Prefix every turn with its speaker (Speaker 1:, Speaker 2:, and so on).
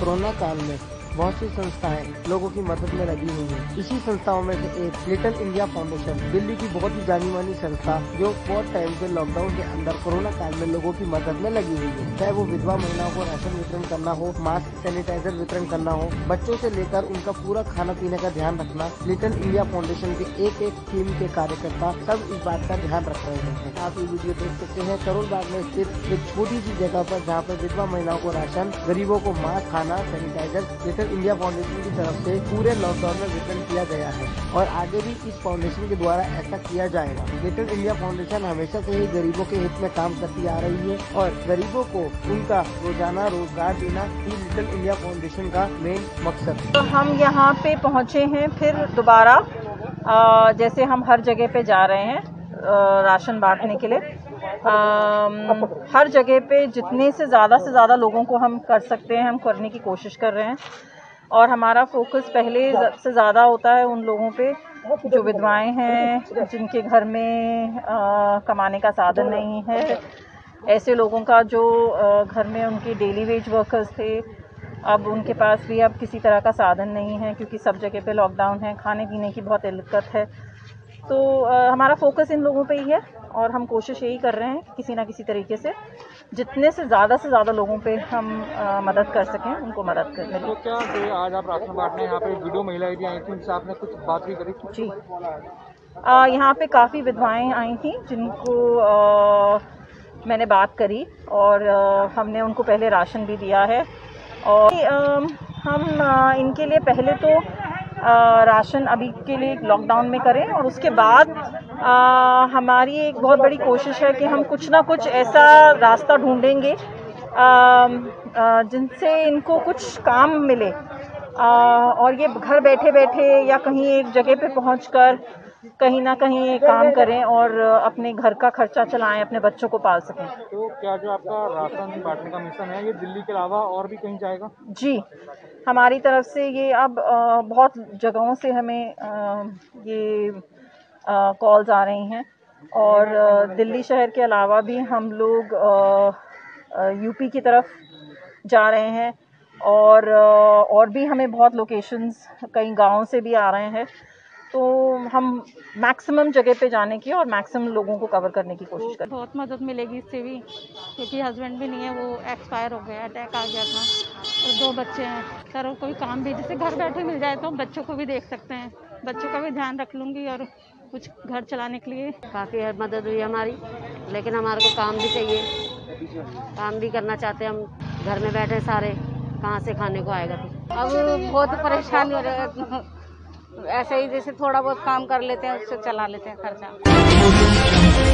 Speaker 1: Corona काल में बहुत सी संस्थाएं लोगों की मदद में लगी हुई हैं। इसी संस्थाओं में से एक लिटिल इंडिया फाउंडेशन, दिल्ली की बहुत ही जानी मानी संस्था, जो बहुत टाइम से लॉकडाउन के अंदर कोरोना काल में लोगों की मदद में लगी हुई है। चाहे वो विधवा महिलाओं को राशन वितरण करना हो, मास्क सैनिटाइजर वितरण करना हो, बच्चों से लेकर उनका पूरा खाना पीने का ध्यान रखना, लिटिल इंडिया फाउंडेशन के एक एक टीम के कार्यकर्ता सब इस बात का ध्यान रख रहे हैं। आप ये वीडियो देख सकते हैं करोल बाग में स्थित एक छोटी सी जगह पर, जहाँ पर विधवा महिलाओं को राशन, गरीबों को मास्क, खाना, सैनिटाइजर लिटिल इंडिया फाउंडेशन की तरफ से पूरे लॉकडाउन में वितरण किया गया है और आगे भी इस फाउंडेशन के द्वारा ऐसा किया जाएगा। लिटिल इंडिया फाउंडेशन हमेशा से ही गरीबों के हित में काम करती आ रही है और गरीबों को उनका रोजाना रोजगार देना ही लिटिल इंडिया फाउंडेशन का मेन मकसद है।
Speaker 2: तो हम यहाँ पे पहुँचे हैं फिर दोबारा, जैसे हम हर जगह पे जा रहे हैं राशन बांटने के लिए। हर जगह पे जितने से ज़्यादा लोगों को हम कर सकते हैं, हम करने की कोशिश कर रहे हैं और हमारा फोकस पहले से ज़्यादा होता है उन लोगों पे जो विधवाएं हैं, जिनके घर में कमाने का साधन नहीं है, ऐसे लोगों का जो घर में उनके डेली वेज वर्कर्स थे, अब उनके पास भी अब किसी तरह का साधन नहीं है क्योंकि सब जगह पे लॉकडाउन है, खाने पीने की बहुत दिक्कत है। तो हमारा फोकस इन लोगों पे ही है और हम कोशिश यही कर रहे हैं कि किसी ना किसी तरीके से जितने से ज़्यादा लोगों पे हम मदद कर सकें, उनको मदद करने।
Speaker 3: तो क्या आज आप राशन बांटने यहाँ पे वीडियो महिलाएं भी आई थी, उनसे आपने कुछ बात भी करी?
Speaker 2: जी, यहाँ पे काफ़ी विधवाएं आई थी जिनको मैंने बात करी और हमने उनको पहले राशन भी दिया है और हम इनके लिए पहले तो राशन अभी के लिए लॉकडाउन में करें और उसके बाद हमारी एक बहुत बड़ी कोशिश है कि हम कुछ ना कुछ ऐसा रास्ता ढूंढेंगे जिनसे इनको कुछ काम मिले और ये घर बैठे बैठे या कहीं एक जगह पे पहुंचकर कहीं ना कहीं काम करें और अपने घर का खर्चा चलाएं, अपने बच्चों को पाल सकें।
Speaker 3: तो क्या जो आपका राशन बांटने का मिशन है ये दिल्ली के अलावा और भी कहीं जाएगा? जी,
Speaker 2: हमारी तरफ से ये अब बहुत जगहों से हमें ये कॉल्स आ रही हैं और दिल्ली शहर के अलावा भी हम लोग यूपी की तरफ जा रहे हैं और भी हमें बहुत लोकेशंस कई गाँव से भी आ रहे हैं। तो हम मैक्सिमम जगह पे जाने की और मैक्सिमम लोगों को कवर करने की कोशिश करें।
Speaker 4: बहुत मदद मिलेगी इससे भी क्योंकि हस्बैंड भी नहीं है, वो एक्सपायर हो गया, अटैक आ गया था और 2 बच्चे हैं। सर कोई काम भी जैसे घर बैठे मिल जाए तो बच्चों को भी देख सकते हैं, बच्चों का भी ध्यान रख लूँगी और कुछ घर चलाने के लिए
Speaker 5: काफ़ी मदद हुई हमारी, लेकिन हमारे को काम भी चाहिए, काम भी करना चाहते हैं हम। घर में बैठे सारे, कहाँ से खाने को आएगा?
Speaker 4: अब बहुत परेशानी हो रही है, ऐसे ही जैसे थोड़ा बहुत काम कर लेते हैं उससे चला लेते हैं खर्चा।